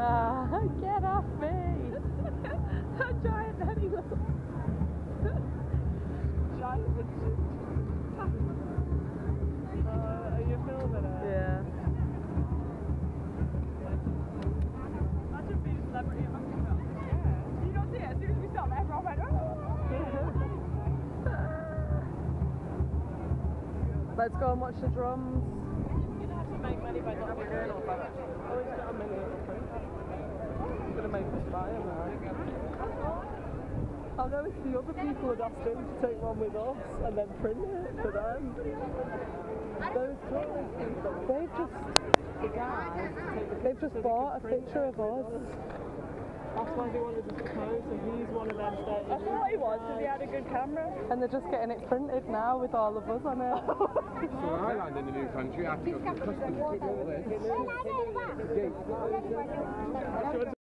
Get off me! A giant animal. Giant shit. Are you filming it? Yeah. Imagine being a celebrity in Mexico. Yeah. You don't see it. As soon as we stop, everyone went, oh! Let's go and watch the drums. You're gonna have to make money by not having a little photo. Oh, he's got a mini little print. He's gonna make us buy him now. I'll know if the other people had asked him to take one with us and then print it for them. Those tourists, they've just bought a picture of us. That's why they wanted us to pose, and he's one of them that... I thought he was, because he had a good camera. And they're just getting it printed now with all of us on it. So I land in a new country, I have to go to customs to all this.